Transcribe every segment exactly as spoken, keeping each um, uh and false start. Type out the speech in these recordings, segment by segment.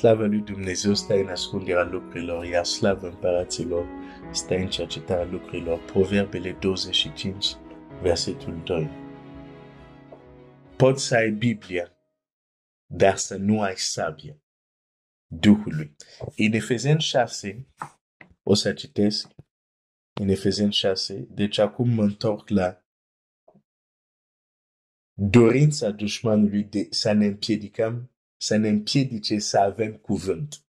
Slavă lui Dumnezeu stă în ascunderea lucrurilor, iar slavă împăraților stă în cercetarea lucrurilor. Proverbele douăzeci și cinci, versetul doi. Poți să ai Biblia, dar să nu ai sabie Duhului. În Efeseni șase, o să citesc, în Efeseni șase, deci acum mă întorc la dorința dușmanului de să ne împiedicăm, să ne împiedice să avem cuvânt.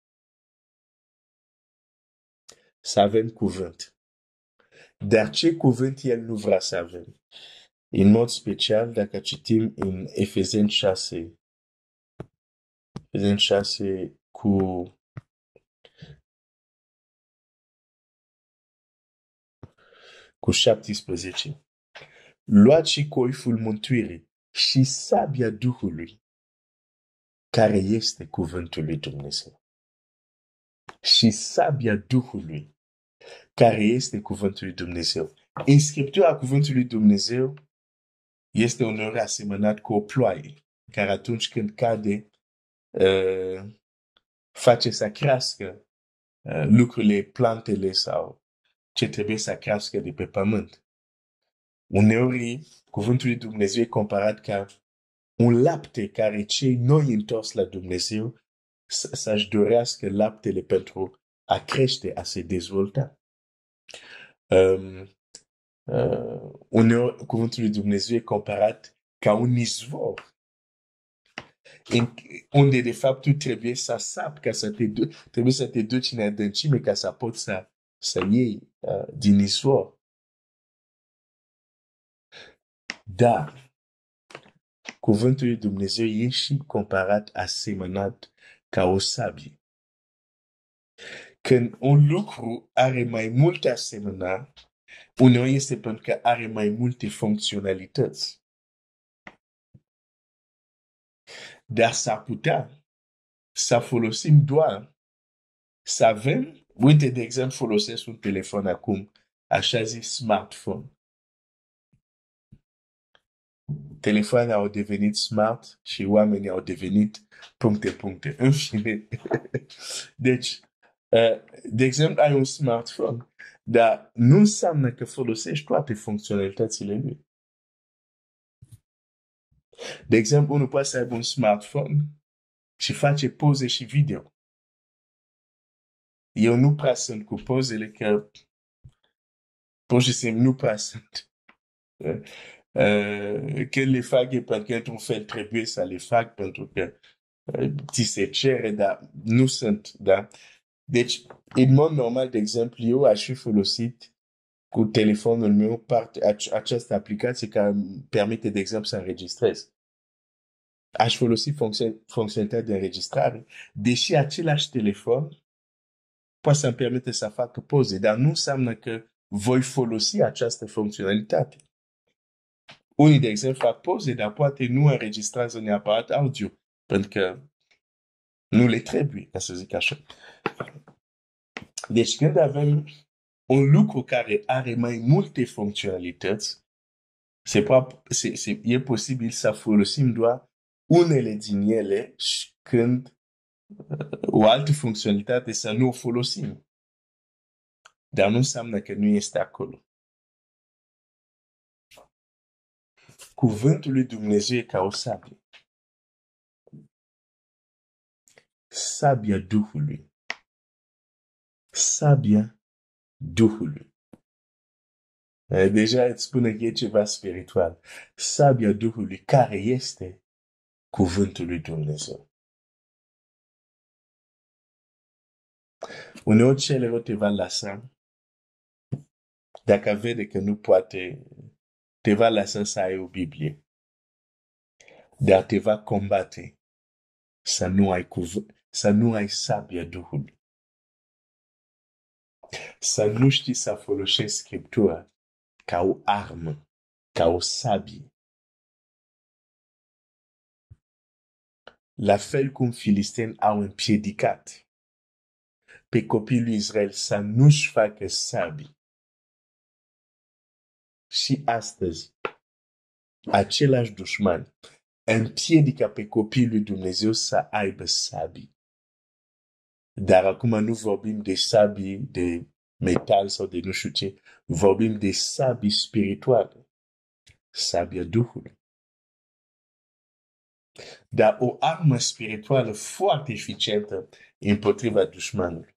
Să avem cuvânt. Dar ce cuvânt el nu vrea să avem? În mod special, dacă citim în Efeseni șase, Efeseni șase cu cu șaptesprezece. Luați și coiful mântuirii și sabia Duhului, care este cuvântul lui Dumnezeu. Și sabia Duhului, care este cuvântul lui Dumnezeu. În Scriptura, cuvântul lui Dumnezeu este uneori asemănat cu o ploaie, care atunci când cade, uh, face să crească uh, lucrurile, plantele sau ce trebuie să crească de pe pământ. Uneori, cuvântul lui Dumnezeu e comparat ca un lapte care cei noi întors la Dumnezeu să-și dorească laptele pentru a crește, a se dezvolta. Um, uh, uneori, cuvântul lui Dumnezeu e comparat ca un izvor, în, unde de fapt tu trebuie să sapi, ca să te du- trebuie să te duci în adâncime ca să poți să, să iei uh, din izvor. Dar cuvântul lui Dumnezeu e și comparat, asemănat ca o sabie. Când un lucru are mai multe asemenea, uneori este pentru că are mai multe funcționalități. Dar s-ar putea să folosim doar, să avem, uite, de exemplu, folosesc un telefon acum, așa zis smartphone. Telefoanele au devenit smart și oamenii au devenit puncte, puncte. În fine. Deci, uh, de exemplu, ai un smartphone, dar nu înseamnă că folosești toate funcționalitățile lui. De exemplu, unul poate să aibă un smartphone și face poze și video. Eu nu prea sunt cu pozele, că pur și simplu nu prea sunt. Uh, când le fac e pentru că într-un fel trebuie să le fac pentru că uh, ți se cere, dar nu sunt, da? Deci, în mod normal, de exemplu, eu aș fi folosit cu telefonul meu parte, această aplicație care îmi permite, de exemplu, să înregistrez. Aș folosi funcționalitatea de înregistrare, deși același telefon poate să-mi permite să fac poze, dar nu înseamnă că voi folosi această funcționalitate. Unii, de exemplu, fac poze, dar poate nu înregistrează neapărat audio, pentru că nu le trebuie, ca să zic așa. Deci, când avem un lucru care are mai multe funcționalități, se poate, se, se, e posibil să folosim doar unele din ele și când uh, o altă funcționalitate să nu o folosim. Dar nu înseamnă că nu este acolo. Cuvântul lui Dumnezeu e ca o sabie. Sabia Duhului. Sabia Duhului. Deja îți spune că e ceva spiritual. Sabia Duhului, care este cuvântul lui Dumnezeu. Uneori celălalt te va lăsa, dacă vede că nu poate, te va lăsa să ai o Biblie. Dar te va combate să nu ai cuvânt, să nu ai sabia Duhului. Să nu știi să folosești Scriptura ca o armă, ca o sabie. La fel cum filisteni au împiedicat pe copiii lui Israel să nu-și facă sabii. Și astăzi, același dușman împiedică pe copiii lui Dumnezeu să aibă sabii. Dar acum nu vorbim de sabii de metal sau de nu știu ce, vorbim de sabii spirituale, sabia Duhului. Dar o armă spirituală foarte eficientă împotriva dușmanului.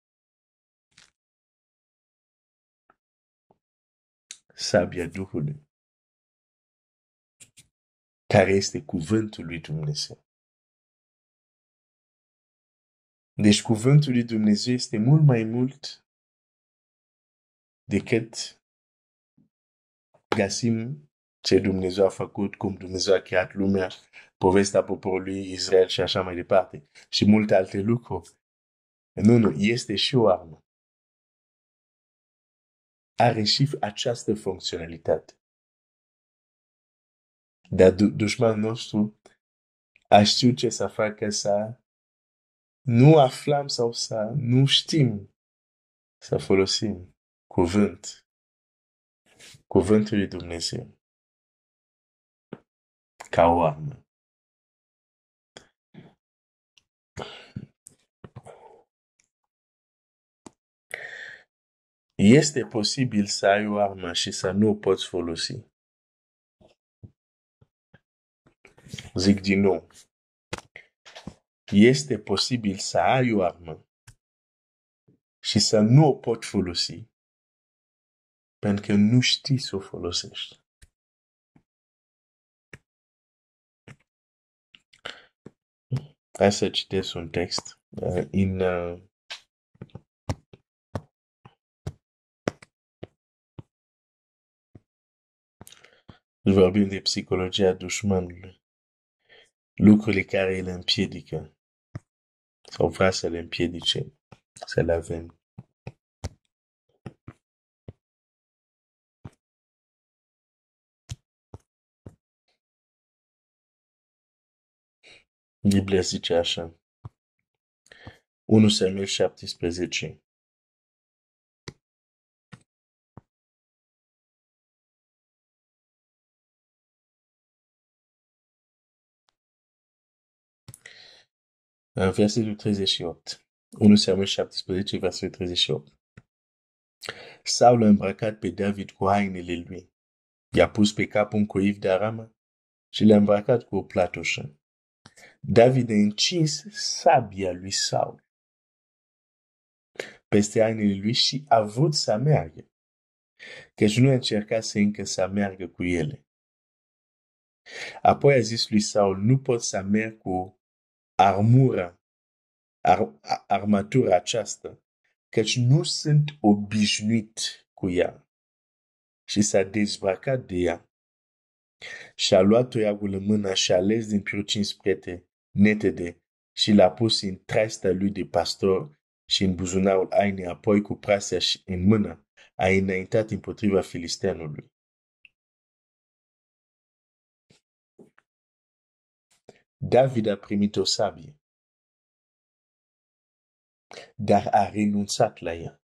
Sabia Duhului, care este cuvântul lui Dumnezeu. Deci cuvântul lui Dumnezeu este mult mai mult decât găsim ce Dumnezeu a făcut, cum Dumnezeu a creat lumea, povestea poporului Israel și așa mai departe. Și multe alte lucruri. Nu, nu, este și o armă. Are și această funcționalitate. Dar du- dușmanul nostru a știut ce să facă, să nu aflăm sau să nu știm să folosim cuvânt, cuvântul lui Dumnezeu ca o armă. Este posibil să ai o armă și să nu o poți folosi. Zic din nou. Este posibil să ai o armă și să nu o poți folosi pentru că nu știi să o folosești. Hai să citesc un text. Uh, in, uh, vorbim de psihologia dușmanului. Lucrurile care îl împiedică sau vrea să le împiedice, să le avem. Biblia zice așa. unu Samuel șaptesprezece. Versetul treizeci și opt. unu Samuel șaptesprezece, versetul treizeci și opt. Saul a îmbrăcat pe David cu hainele lui. I-a pus pe cap un coif de aramă și l-a îmbrăcat cu o platoșă. David a încins sabia lui Saul peste hainele lui și a vrut să meargă, căci nu a încercat să încă să meargă cu ele. Apoi a zis lui Saul, nu pot să merg cu armura, ar, armatura aceasta, căci nu sunt obișnuit cu ea. Și s-a dezbrăcat de ea. Și-a luat toiagul în mână și a ales din piru cinci sprete netede și l-a pus în traista lui de pastor și în buzunarul hainei, apoi cu prasea și în mână a înaintat împotriva filisteanului. David a primit o sabie, dar a renunțat la ea.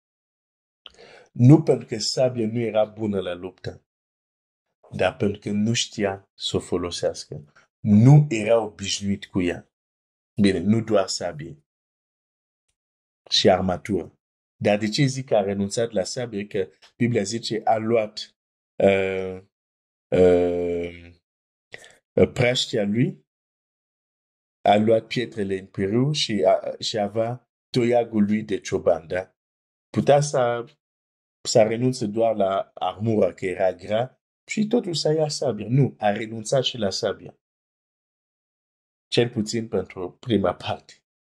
Nu pentru că sabia nu era bună la luptă, dar pentru că nu știa să o folosească. Nu era obișnuit cu ea. Bine, nu doar sabie și armatură. Dar de ce zic că a renunțat la sabie? Că Biblia zice a luat uh, uh, praștia lui, a luat pietrele în perâu și, a, și avea toiagul lui de cioban. Da? Putea să, să renunțe doar la armura, că era grea, și totul să ia sabia. Nu, a renunțat și la sabia. Cel puțin pentru prima parte.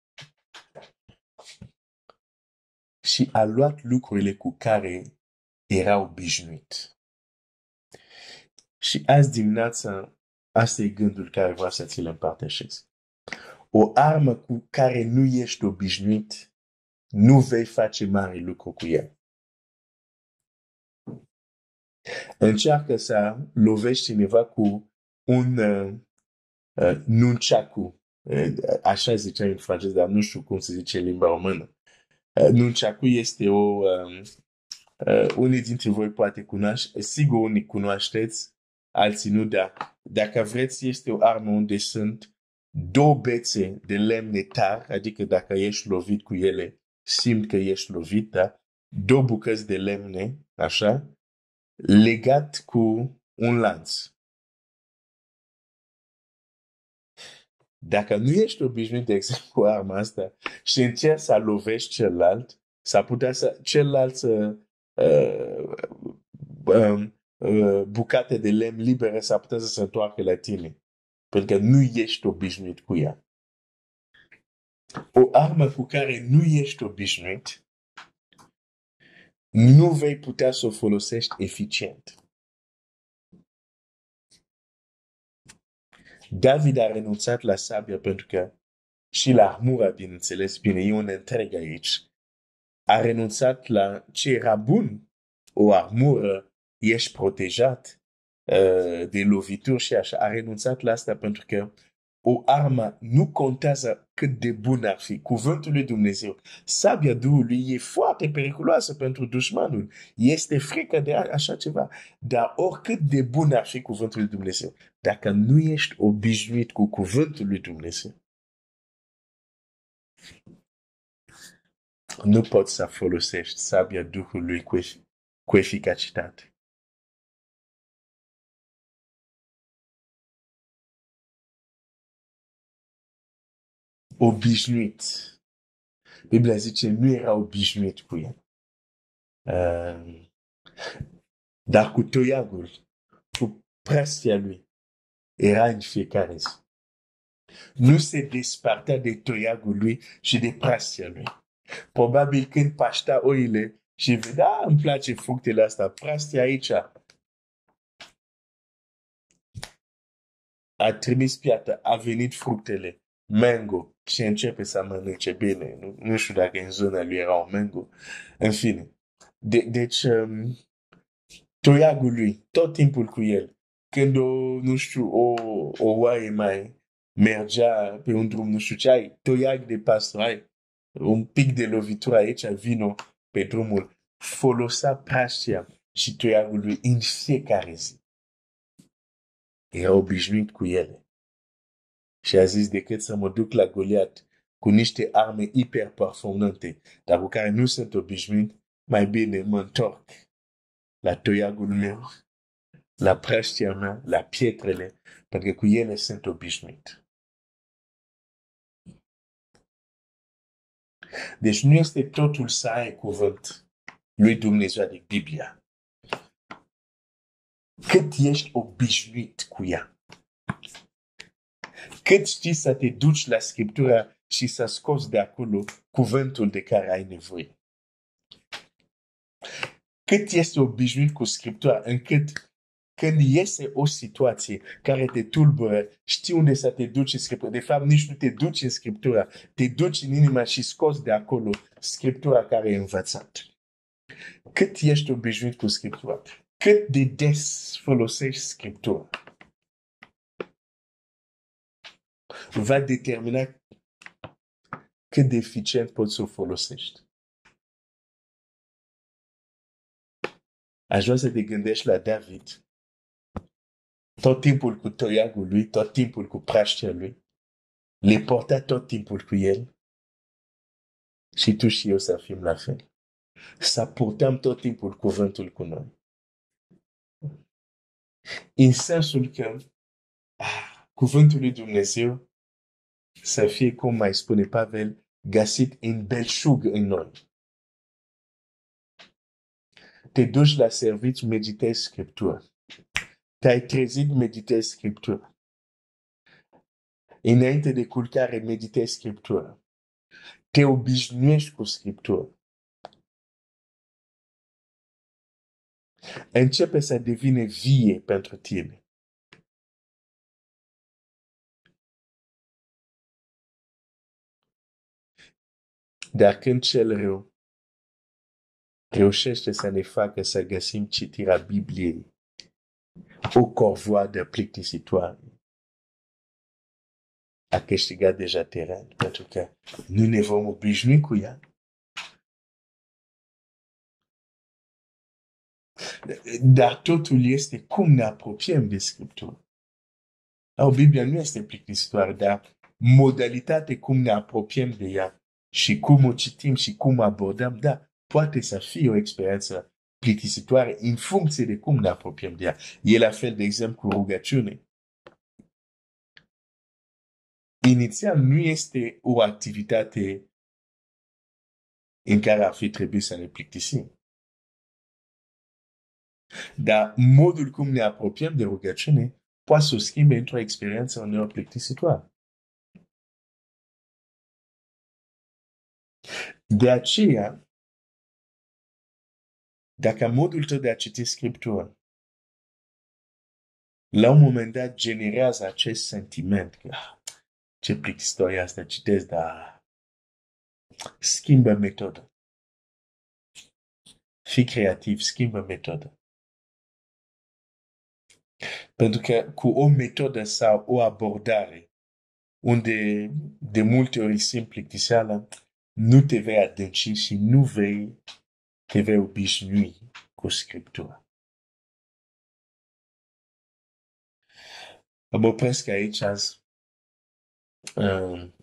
Și a luat lucrurile cu care era obișnuit. Și azi dimineața, asta e gândul care vreau să ți-l împărtășesc. O armă cu care nu ești obișnuit, nu vei face mare lucru cu ea. Încearcă să lovești cineva cu un uh, uh, nunchaku. Uh, așa zicea în franceză, dar nu știu cum se zice în limba română. Uh, nunchaku este o... Um, uh, unii dintre voi poate cunoaște, sigur unii cunoașteți, alții nu, dar dacă vreți, este o armă unde sunt două bețe de lemne tari, adică dacă ești lovit cu ele, simt că ești lovit, da? Două bucăți de lemne, așa, legat cu un lanț. Dacă nu ești obișnuit, de exemplu, cu arma asta și încerci să lovești celălalt, s-ar putea să celălalt să uh, uh, uh, bucate de lemn libere s-ar putea să se întoarcă la tine. Pentru că nu ești obișnuit cu ea. O armă cu care nu ești obișnuit, nu vei putea să o folosești eficient. David a renunțat la sabia pentru că și la armura, bineînțeles, bine, e un întreg aici. A renunțat la ce era bun, o armură, ești protejat uh, de lovituri și așa. A renunțat la asta pentru că o armă nu contează cât de bun ar fi. Cuvântul lui Dumnezeu, sabia Duhului e foarte periculoasă pentru dușmanul. Este frică de așa ceva. Dar oricât de bun ar fi cuvântul lui Dumnezeu, dacă nu ești obișnuit cu cuvântul lui Dumnezeu, nu poți să folosești sabia Duhului cu, cu eficacitate. Obișnuit. Biblia zice, nu era obișnuit cu el. Uh, dar cu toiagul, cu prăstia lui, era în fiecare zi. Nu se despartea de toiagul lui și de prăstia lui. Probabil când paștea oile și vedea, îmi place fructele astea, prăstia aici. A trimis piatra, a venit fructele, mango, și începe să mănânce bine. Nu, nu știu dacă în zona lui era un mango. În fine. De, deci, um, toiagul lui, tot timpul cu el. Când o, nu știu, o, o oaie mai mergea pe un drum, nu știu ce ai, toiag de pastor, ai un pic de lovitură aici, vino pe drumul. Folosea praștia și toiagul lui în fiecare zi. Era obișnuit cu ele. Și a zis, decât să mă duc la Goliat cu niște arme hiperperformante, dar cu care nu sunt obișnuit, mai bine mă întorc la toiagul meu, la praștia mea, la pietrele, pentru că cu ele sunt obișnuit. Deci nu este totul să ai cuvânt lui Dumnezeu, adică Biblia. Cât ești obișnuit cu ea. Cât știi să te duci la Scriptura și să scoți de acolo cuvântul de care ai nevoie. Cât este obișnuit cu Scriptura, încât când iese o situație care te tulbură, știi unde să te duci în Scriptura. De fapt, nici nu te duci în Scriptura, te duci în inima și scoți de acolo Scriptura care e învățat. Cât ești obișnuit cu Scriptura, cât de des folosești Scriptura, va determina cât de eficient poți să o folosești. Aș vrea să te gândești la David. Tot timpul cu toiagul lui, tot timpul cu praștia lui. Le porta tot timpul cu el. Și tu și eu să fim la fel. Să purtăm tot timpul cuvântul cu noi. În sensul că ah, cuvântul lui Dumnezeu să fie, cum mai spune Pavel, găsit în belșug în noi. Te duci la serviciu, meditezi Scriptura. Te-ai trezit, meditezi Scriptura. Înainte de culcare, meditezi Scriptura. Te obișnuiești cu Scriptura. Începe să devine vie pentru tine. Dar când cel rău reușește să ne facă să găsim citirea Bibliei o corvoadă plictisitoare, a câștigat deja teren, pentru că nu ne vom obișnui cu ea. Dar totul este cum ne apropiem de Scriptură. O Biblia nu este plictisitoare, dar modalitate cum ne apropiem de ea și cum o citim și cum o abordăm, da, poate să fie o experiență plictisitoare în funcție de cum ne apropiem de ea. E la fel, de exemplu, cu rugăciune. Inițial nu este o activitate în care ar fi trebuit să ne plictisim. Dar modul cum ne apropiem de rugăciune poate să o schimbe într-o experiență uneori plictisitoare. De aceea, dacă modul tău de a citi Scriptura la un moment dat generează acest sentiment că ah, ce plictisitoare asta, citesc, dar schimbă metodă. Fii creativ, schimbă metodă. Pentru că cu o metodă sau o abordare unde de multe ori simt plictiseală, nu te vei adânci și nu vei te vei obișnui cu Scriptura. Mă opresc aici azi. Um,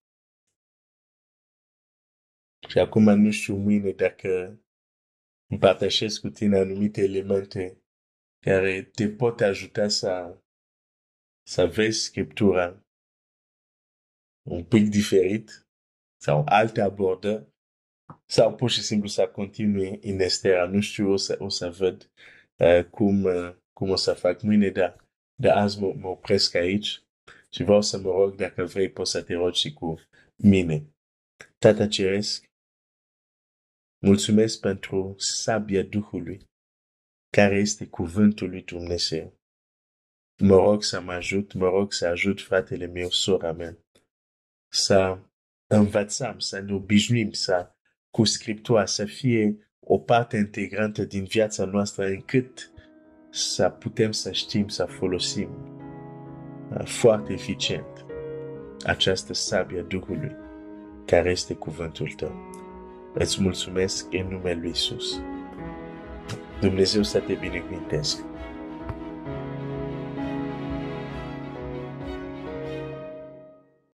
și acum nu știu mâine dacă împărtășesc cu tine anumite elemente care te pot ajuta să, să vezi Scriptura un pic diferit sau alte abordări sau pur și simplu să continui în Estera. Nu știu, o să, o să văd uh, cum, uh, cum o să fac mâine, dar de azi mă, mă opresc aici și vreau să mă rog, dacă vrei, poți să te rogi și cu mine. Tată Ceresc, mulțumesc pentru sabia Duhului, care este cuvântul lui Dumnezeu. Mă rog să mă ajut, mă rog să ajut fratele meu, sora mea, să învățăm, să ne obișnuim, să cu Scriptura să fie o parte integrantă din viața noastră, încât să putem să știm să folosim foarte eficient această sabie a Duhului, care este cuvântul tău. Îți mulțumesc în numele lui Iisus. Dumnezeu să te binecuvânteze.